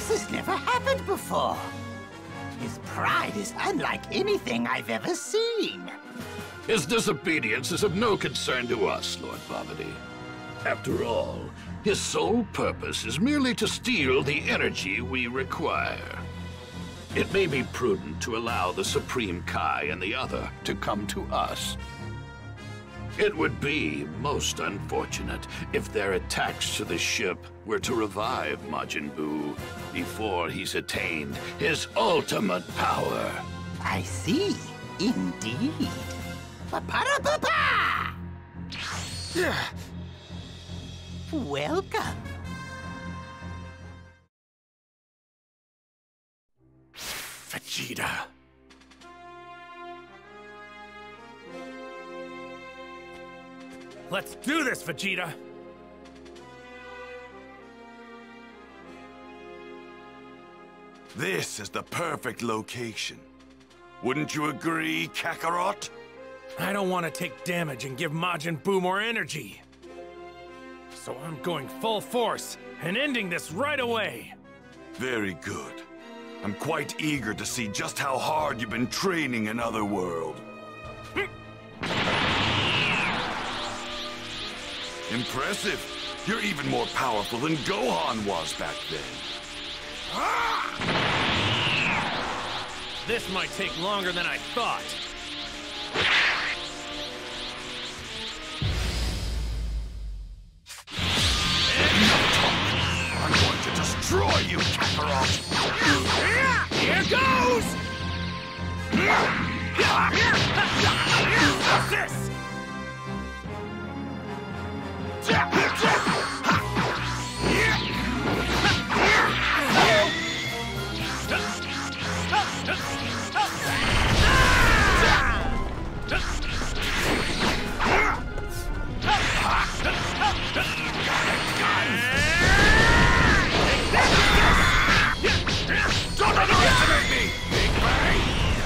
This has never happened before. His pride is unlike anything I've ever seen. His disobedience is of no concern to us, Lord Babidi. After all, his sole purpose is merely to steal the energy we require. It may be prudent to allow the Supreme Kai and the other to come to us. It would be most unfortunate if their attacks to the ship were to revive Majin Buu before he's attained his ultimate power. I see. Indeed. Pa-pa-da-pa-pa! Welcome. Vegeta. Let's do this, Vegeta! This is the perfect location. Wouldn't you agree, Kakarot? I don't want to take damage and give Majin Buu more energy. So I'm going full force and ending this right away. Very good. I'm quite eager to see just how hard you've been training in Otherworld. Impressive. You're even more powerful than Gohan was back then. This might take longer than I thought. I'm going to destroy you, Kakarot! Here goes! What's this? Don't underestimate me, Big Bang!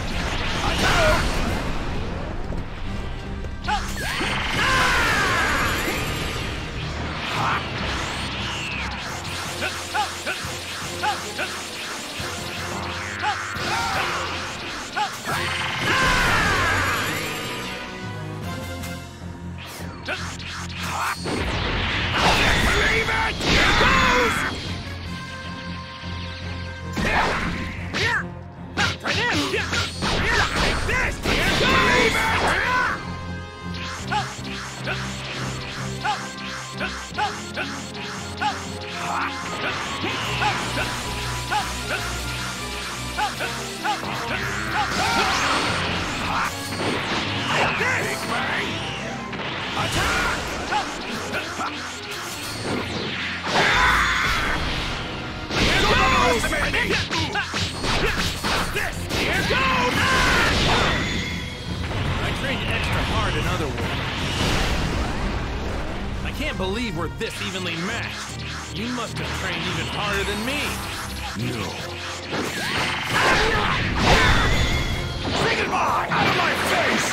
Believe it! Here goes! Try this! Take this! Here goes! Big Bang! Attack! Here goes! This! Here goes! I trained extra hard in Otherworld. I can't believe we're this evenly matched. You must have trained even harder than me. No. Say goodbye! Out of my face!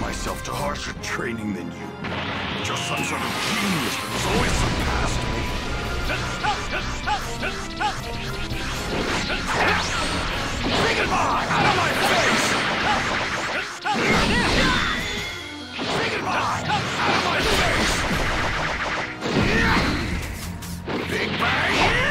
myself to harsher training than you. But you're some sort of genius that has always surpassed me. Say goodbye! Out of my face! Say goodbye! Out of my face! Big Bang!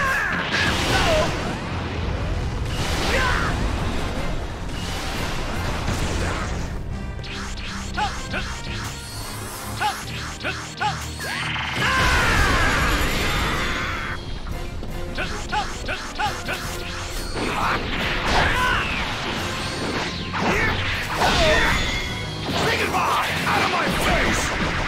Say goodbye! Out of my face!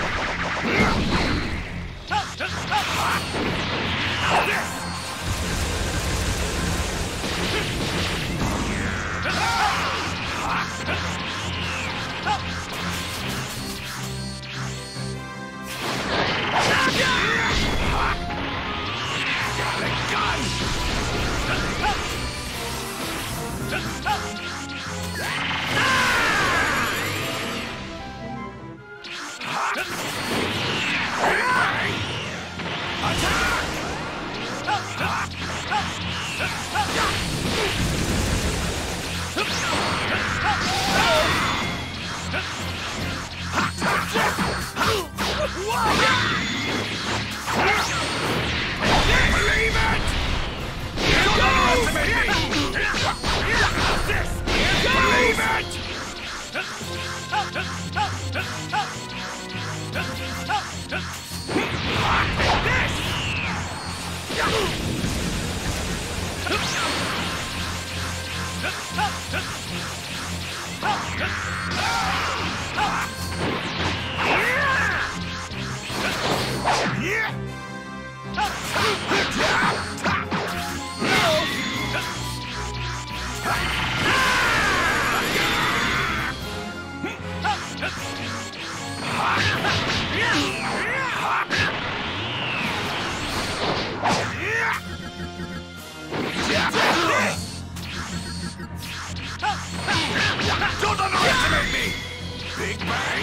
Don't underestimate me! Big Bang!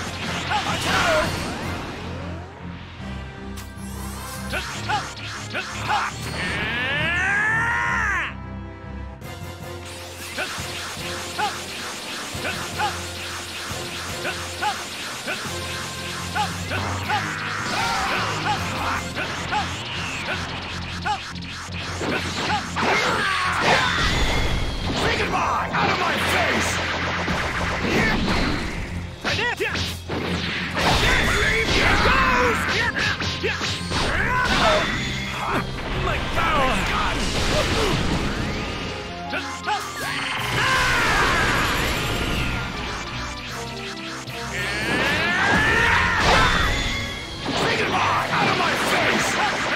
Say goodbye! Out of my face! My power! Say goodbye! Out of my face!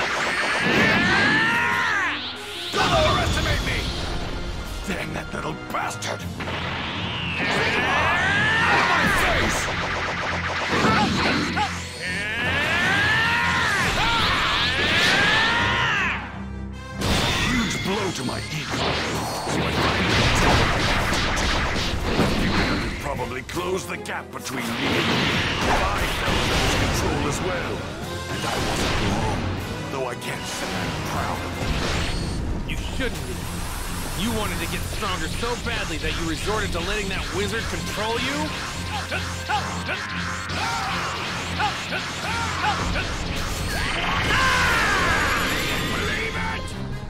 Don't overestimate me! Dang that little bastard! Say goodbye! Out of my face! Huge blow to my ego. So I finally you could probably close the gap between me and you. I fell under his control as well. And I wasn't wrong. Though I can't say I'm proud of it. You shouldn't be. You wanted to get stronger so badly that you resorted to letting that wizard control you? Believe it!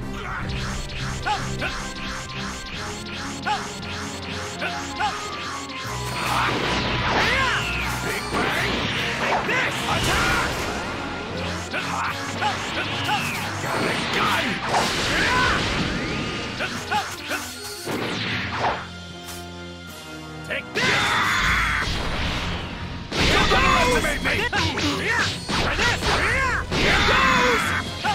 Big Bang! Like this! Attack! Got a gun! Take this! Don't underestimate me! Try this! Here goes!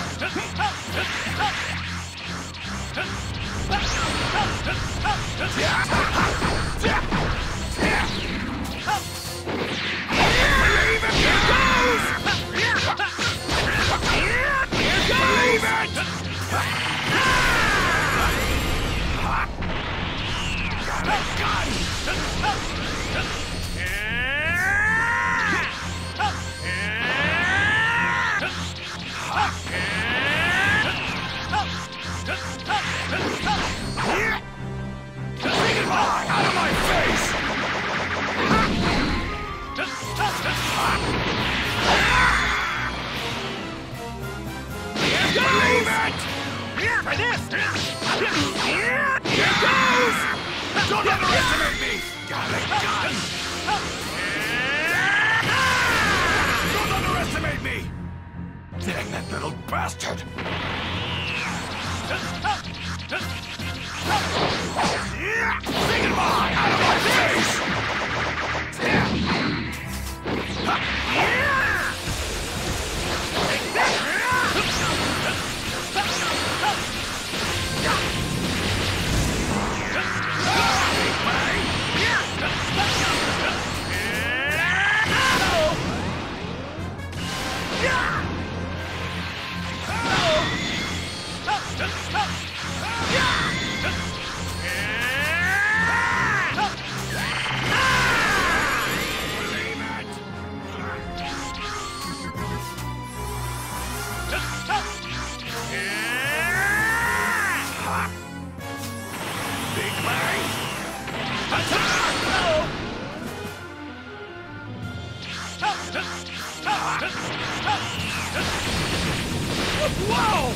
Believe it! Here goes! Believe it! Got a gun! Whoa!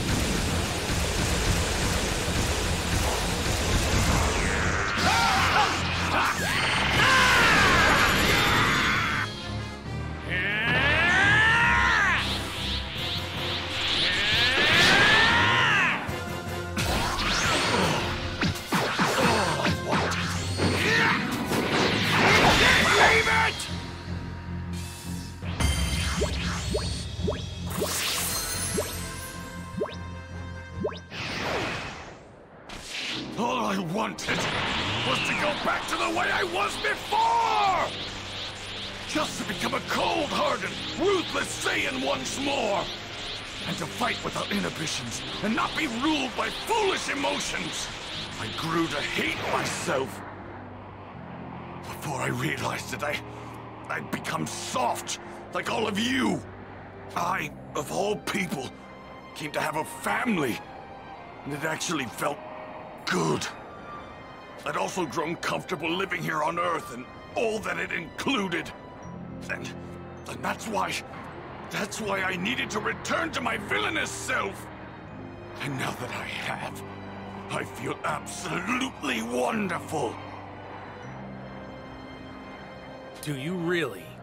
All I wanted was to go back to the way I was before! Just to become a cold-hearted, ruthless Saiyan once more! And to fight without inhibitions and not be ruled by foolish emotions! I grew to hate myself. Before I realized that I'd become soft, like all of you. I, of all people, came to have a family. And it actually felt good. I'd also grown comfortable living here on Earth and all that it included. And that's why I needed to return to my villainous self. And now that I have, I feel absolutely wonderful. Do you really?